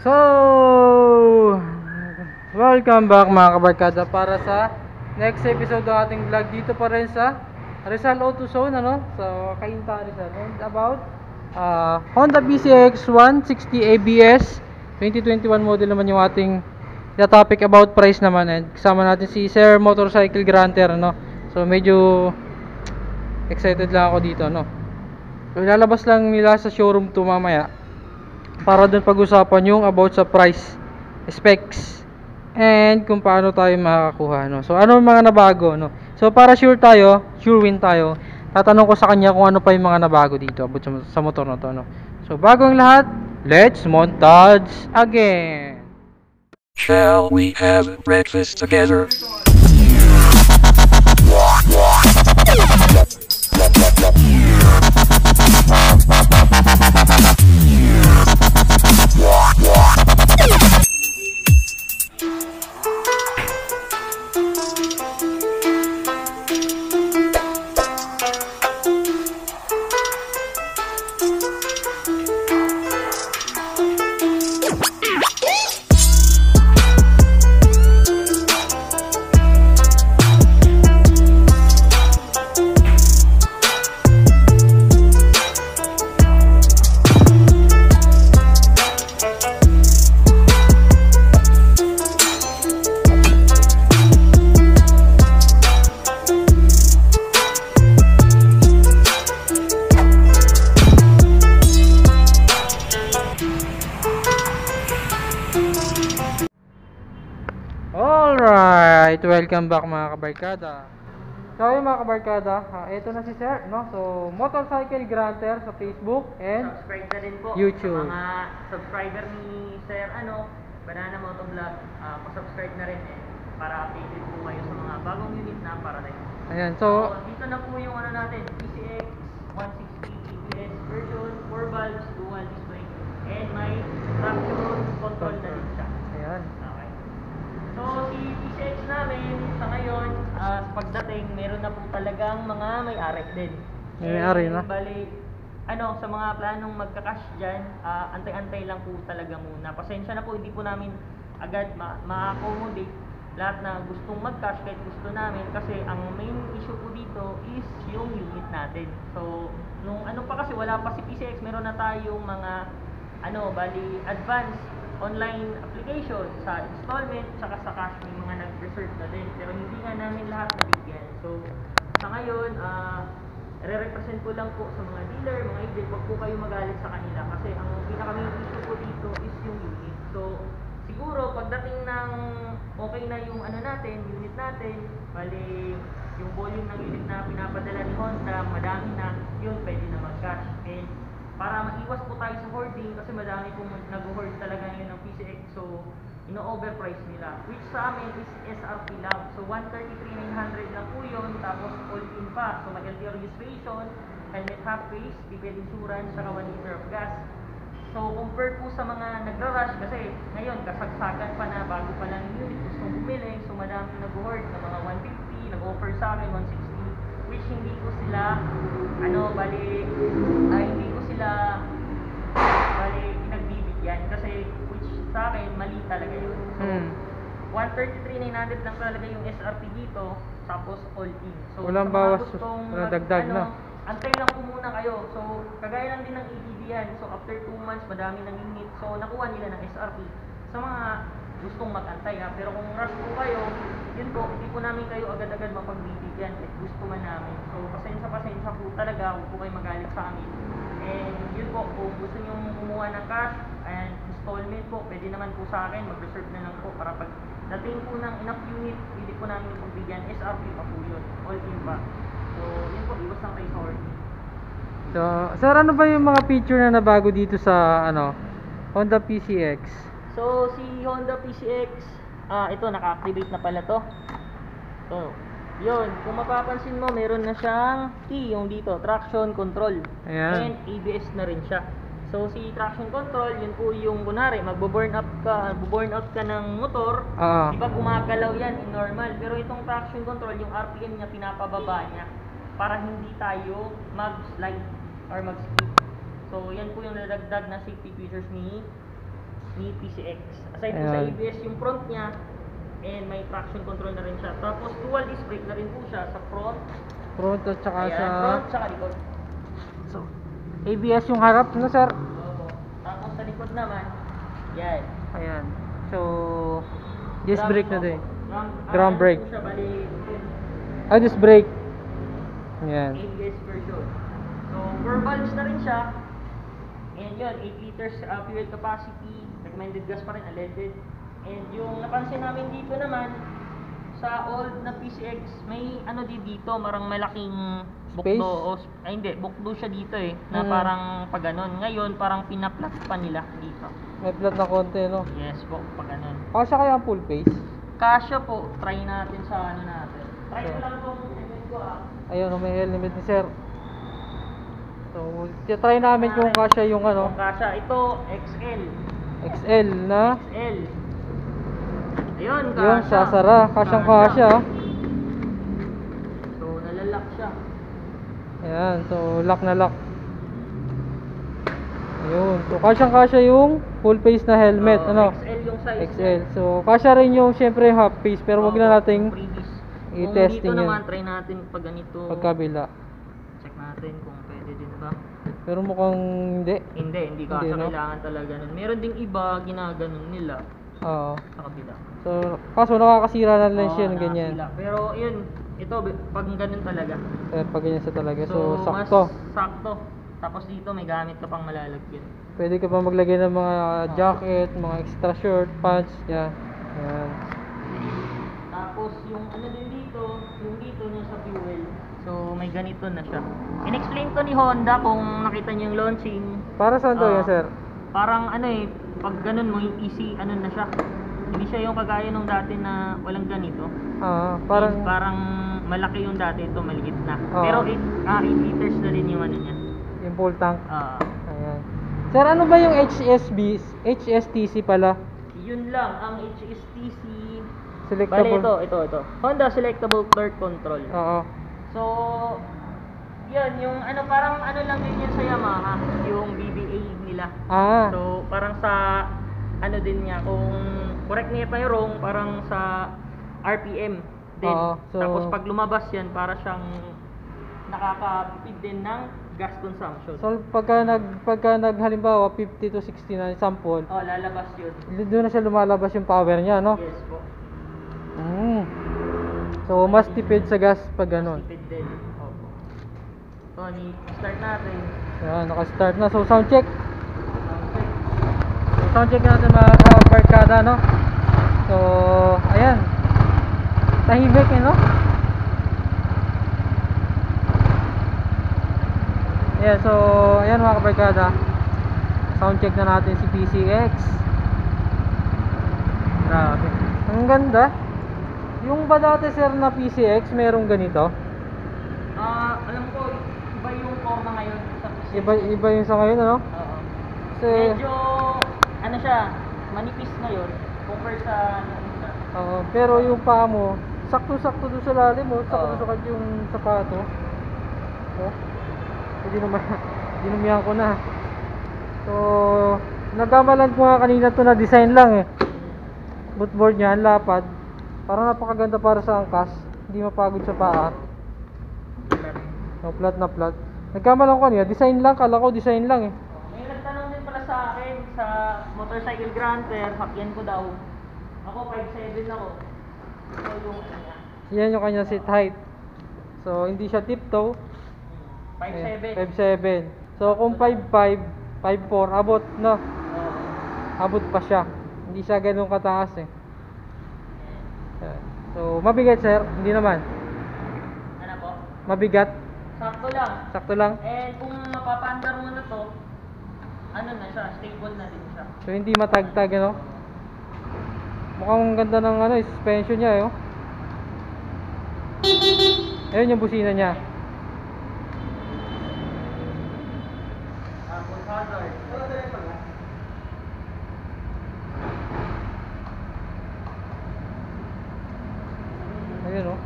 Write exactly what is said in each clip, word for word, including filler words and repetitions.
So, welcome back mga kabarkada para sa next episode ng ating vlog dito pa rin sa Rizal Auto Zone, ano? So, Cainta Rizal. And about uh, Honda B C X one sixty A B S twenty twenty-one model naman yung ating the topic about price naman. And kasama natin si Sir Motorcycle Granter, no? So, medyo excited lang ako dito, no? So, ilalabas lang nila sa showroom to mamaya para doon pag-usapan yung about sa price, specs, and kung paano tayo makakakuha, no? So, ano mga nabago, no? So, para sure tayo, sure win tayo, tatanong ko sa kanya kung ano pa yung mga nabago dito about sa, sa motor na to, no? So, bago ang lahat, let's montage again! Shall we have breakfast together? Alright, welcome back mga kabarkada. So yung mga kabarkada, uh, ito na si Sir, no? So, Motorcycle Granter sa Facebook and subscribe na rin po YouTube. sa mga subscriber ni Sir ano, Banana Motovlog. Uh, subscribe na rin eh, para updated po kayo sa mga bagong unit na para tayo. Ayan, so, So, dito na po yung ano natin, B C X one sixty A B S version, four valves, dual display, and may traction control na din siya. ayan. Okay. So, si B C X namin sa ngayon, uh, sa pagdating, meron na po talagang mga may-ari din. May may-ari na? Bali, ano, sa mga planong magka-cash dyan, uh, antay-antay lang po talaga muna. Pasensya na po, hindi po namin agad ma- ma-accommodate lahat na gustong mag-cash kahit gusto namin. Kasi ang main issue po dito is yung unit natin. So, nung ano pa kasi, wala pa si P C X, meron na tayong mga, ano, bali, advanced online application sa installment tsaka sa cash, may mga nag-reserve na din pero hindi nga namin lahat nabigyan. So sa ngayon, uh, re-represent ko lang po sa mga dealer, mga agent, wag po kayo magalit sa kanila kasi ang pinaka-main issue po dito is yung unit. So siguro pagdating ng okay na yung ano natin, unit natin, bali yung volume ng unit na pinapadala ni Honda, madami na, yun pwede na mag-cash. And para maiwas po tayo sa hoarding kasi madami pong nag-hoard talaga yun ng P C X, so ino-overprice nila, which sa amin is S R P lang. So one thirty-three thousand nine hundred lang po yun, tapos all in pa, so may L T O registration, helmet half face, prepaid insurance, saka one liter of gas. So compared po sa mga nagra-rush, kasi ngayon kasagsagan pa na bago pa lang yung unit, gustong bumili, so madaming nag-hoard na mga one fifty, nag-offer sa akin one sixty, which hindi ko sila ano, bali ay hindi ko sila bali pinagbibigyan kasi which sa akin mali talaga yun. So Hmm. one thirty-three thousand nine hundred lang talaga yung S R P dito, tapos all in. So Walang sa mga bawas, gustong walang mag- dagdag ano, na. antay lang po muna kayo. So kagaya lang din ng A T V yan. So after two months madami ng unit, so nakuha nila ng S R P sa mga gustong mag-antay ha. Pero kung rush po kayo, yun po, hindi po namin kayo agad-agad mapagbibigyan at gusto man namin. So pasensya-pasensya po talaga, huwag po kayo magalit sa amin. And yun po, kung gusto nyo kumuha ng cash and installment po, pwede naman po sa akin, mag-reserve na lang po para pag dating po ng enough unit, hindi po namin pagbigyan, S R P pa po yun, all in pa. So yun po, iwas lang kayo sa hoarding. So, Sir, ano ba yung mga feature na nabago dito sa, ano, Honda P C X? So, si Honda P C X, ah, ito, naka-activate na pala to. So, yun, kung mapapansin mo, meron na siyang key, yung dito, traction control. Ayan. And A B S na rin siya. So, si traction control, yun po yung, kunwari, magbo-burn up ka, magbo-burn out ka ng motor, Oo. di ba gumagalaw yan in normal. Pero itong traction control, yung R P M niya, pinapababa niya para hindi tayo mag-slide or mag-skip. So, yan po yung nadagdag na safety features ni ni P C X. Aside po sa Ayan. A B S yung front niya, and may traction control na rin siya. Tapos dual disc brake na rin po siya sa front. Front at saka Ayan, sa... front tsaka likod. So, A B S yung harap, no sir? Opo. Tapos sa likod naman, yan. Ayan. So, disc Drum- brake na din. Drum, Drum ah, ano brake. po siya, bali, Ah, disc brake. Ayan. A B S version. So, four valves na rin siya. And yun, eight liters uh, fuel capacity. Recommended gas pa rin, unleaded. And yung napansin namin dito naman, sa old na P C X, may ano din dito, marang malaking Space? bukdo. O, ay hindi, bukdo siya dito eh. Na Mm. parang pag ganun. Ngayon, parang pinaplat pa nila dito. May flat na konti, no? Yes po, pag ganun. Kasya kaya ang full face? Kasya po, try natin sa ano natin. Try ko lang itong helmet ko ah. Ayun, may helmet ni sir. So, try namin kung kasya yung ano, Kung kasya, ito X L. X L na. X L. Ayun, kasya. Yung sasara, kasyang kasya. So, nalalak siya. Ayan, so lock na lock. Ayun, so kasyang kasya yung full face na helmet, Oo, ano? X L yung size X L. So, kasya rin yung syempre half face, pero wag na nating i-testing i-testing Kung dito yun. naman, try natin pag ganito. pagkabila. Check natin kung pwede din ba. Pero mukhang hindi. Hindi, hindi Hindi, kasya. no? Kailangan talaga nun. Meron ding iba, ginaganon nila Oo. sa kabila. So, kaso nakakasira na lens Oo, yun, ganyan. nakakasila. Pero yun, ito, pag ganun talaga. Kaya pag ganyan siya talaga. So, mas sakto. sakto. Tapos dito may gamit ka pang malalagyan. Pwede ka pa maglagay ng mga jacket, mga extra shirt, pants, yan. Ayan. Tapos yung ano din dito, yung dito niya sa fuel. So may ganito na siya. In-explain to ni Honda kung nakita niyo yung launching. Para saan to Ah, yan, sir? Parang ano eh, pag ganun mo yung easy, ano na siya. Hindi siya yung kagaya nung dati na walang ganito. Ah, Parang, parang, parang malaki yung dati, ito maliit na. Oo. Pero eight liters na rin yung ano niya. yung full tank. Ah, Ayan. Sir, ano ba yung H S B, H S T C pala? yun lang, ang H S T C. Bale, Selectable. ito, ito, ito. Honda Selectable Third Control. Oo. So, yun, yung ano, parang ano lang din yun sa Yamaha, yung B B A nila. Ah, So, parang sa, ano din niya, kung correct me if I'm wrong, parang sa R P M din. Oo, so- Tapos pag lumabas yan, para siyang nakakapipid din ng gas consumption. so pagka nag pagka nag halimbawa fifty to sixty na sample, oh, lalabas yun. doon na siya lumalabas yung power niya, no? Yes po. Mm. So, mas tipid sa gas pag ganun. Tipid din. Opo. Tony, start natin. Ayan, naka-start na. So, sound check. Okay. So, sound check natin mga kabarkada, no? So, ayan. Tahimik, eh, no? Ayan, so, ayan mga kabarkada. Sound check na natin si P C X. Grabe. Ang ganda. Yung ba dati sir na P C X, merong ganito? Ah, alam ko, iba yung forma ngayon sa P C. Iba, iba yung sa ngayon, ano? Oo. Kasi, Medyo, ano siya, manipis ngayon, compare sa, ano, sa, oo, pero yung paa mo, sakto-sakto doon sa lalim mo, sakto Oo. sa yung sapato. Oh. Hindi naman, dinumihan ko na. So, nagkamalan ko nga kanina to na design lang eh. Bootboard niya, ang lapad. Parang napakaganda para sa angkas. Hindi mapagod sa paa. No, flat na flat. Nagkamalan ko kanina, design lang, kala ko design lang eh. may nagtanong din pala sa akin, sa motorcycle granter, hakyan ko daw. Ako, five seven ako. So, yung, ano niya, Yan yung kanya seat height. So, hindi siya tiptoe. five seven. five seven. So, kung five five, five four, abot na. Oo. Abot pa siya. Hindi siya ganun kataas eh. Yan. So, mabigat sir? Hindi naman. Ano po? Mabigat? Sakto lang. Sakto lang? And kung mapapaandar mo na to, ano na siya, stable na din siya. So, hindi matagtag, ano? Mukhang ganda ng ano, eh, suspension niya, eh. Oh. Ayun yung busina niya. Ah, full hazard. Ayun, oh.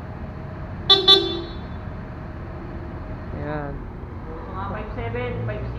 Ayan. So, mga five seven, five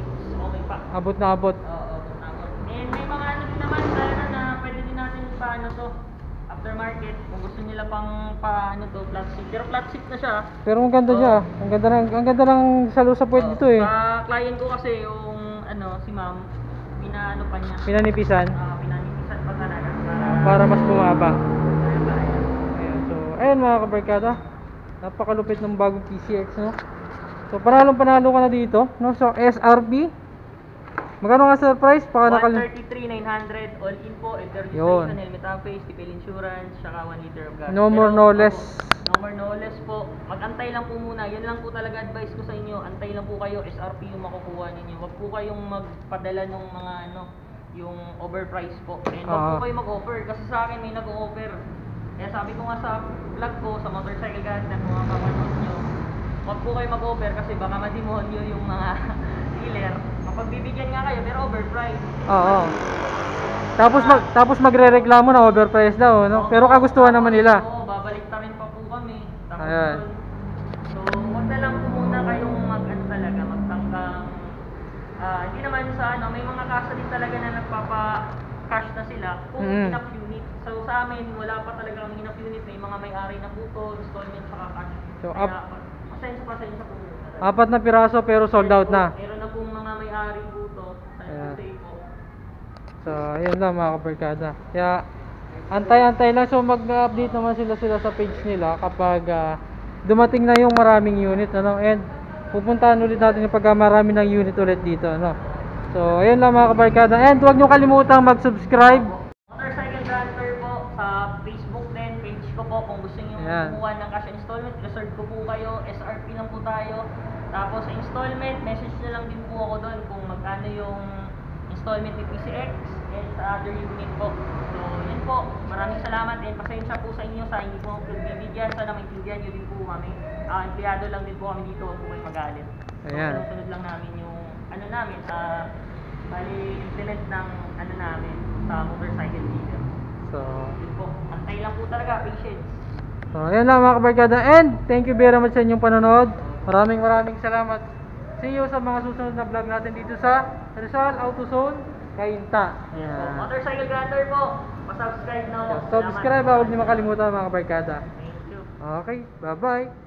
pa. Abot na abot. Oo, tapos. And may mga ano din naman sana na pwede din natin pa ano to, aftermarket. Kung gusto nila pang pa ano to, flat seat. Pero flat seat na siya. Pero ang ganda Oo. siya. Ang ganda ng ang ganda ng salo sa puwet Oo, dito eh. Sa client ko kasi yung ano, si ma'am, pinaano pa niya. Pinanipisan Ah, pinanipisan pa talaga para para mas bumaba. para pa- Ayan. So, ayun mga kabarkada. Napakalupit ng bagong P C X, no? So, panalong panalo ka na dito, no? So, S R P. Magkano nga sir price? Baka nakal... one thirty-three nine hundred all in po, and the Yun. registration, helmet and face, tipil insurance, saka one liter of gas. No more, no Pero, less. opo, no more, no less po. Mag-antay lang po muna. Yan lang po talaga advice ko sa inyo. Antay lang po kayo, S R P yung makukuha ninyo. Huwag po kayong magpadala ng mga ano, yung overprice po. And huwag Ah. po kayo mag-offer. Kasi sa akin may nag-offer. Kaya sabi ko nga sa vlog ko, sa motorcycle guide na mga kapanood nyo, huwag po kayo mag-offer kasi baka mademonyo yung mga dealer. Mapagbibigyan nga kayo pero overpriced. Oo. Tapos mag tapos magrereklamo na overpriced daw, no? Pero kagustuhan naman nila. Oo, babalik ta rin pa po kami. Tapos Ayan. doon. So, huwag na lang po muna kayong mag ano talaga, magtangkang ah, hindi naman sa ano, may mga kaso din talaga na nagpapa-cash na sila kung Mm. enough unit. So sa amin, wala pa talaga kami enough unit. May mga may-ari na po to, installment saka cash. So, Kaya, up- pasensya, pasensya po. Apat na piraso pero sold out na. Meron na pong mga may-ari po to. Ayan. Sa po. So, ayun lang mga kabarkada. Kaya, antay-antay lang. So, mag-update naman sila sila sa page nila kapag ah, dumating na yung maraming unit, ano? And, pupuntahan ulit natin yung pagka marami ng unit ulit dito, ano? So, ayun lang mga kabarkada. And, huwag nyo kalimutang mag-subscribe. Motorcycle Grantor po sa Facebook din, page ko po. Kung gusto niyo Ayan. kumuha ng cash installment, reserve ko po kayo. S R P lang po tayo. Tapos sa installment, message na lang din po ako doon kung magkano yung installment ni P C X and sa other unit po. So, yun po. Maraming salamat and pasensya po sa inyo sa hindi po ako bibigyan. Sana maintindihan nyo din po kami. Ah, empleyado lang din po kami dito. Huwag po kayo magalit. So, Ayan. sunod lang namin yung ano namin sa bali implement ng ano namin sa motorcycle dealer. So, Yun po. Antay lang po talaga. Patience. so ayun lang mga kabarkada. And, thank you very much sa inyong panonood. Maraming maraming salamat. See you sa mga susunod na vlog natin dito sa Rizal Auto Zone, Cainta. Yes po. Ayan. Motorcycle Grantor po. Pa-subscribe na po. So, subscribe, Salamat. huwag niyo makalimutan mga kabarkada. Thank you. Okay, bye-bye.